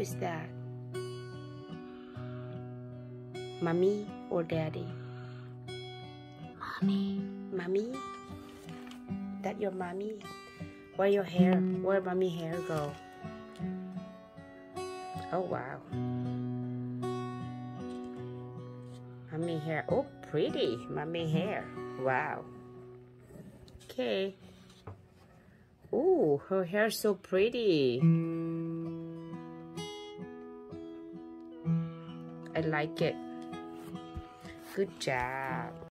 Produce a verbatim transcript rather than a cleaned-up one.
is that? Mommy or daddy? Mommy. Mommy? That your mommy? Where your hair? Where mommy hair go? Oh wow. Mommy hair. Oh, pretty. Mommy hair. Wow. Okay. Ooh, her hair so pretty. I like it. Good job.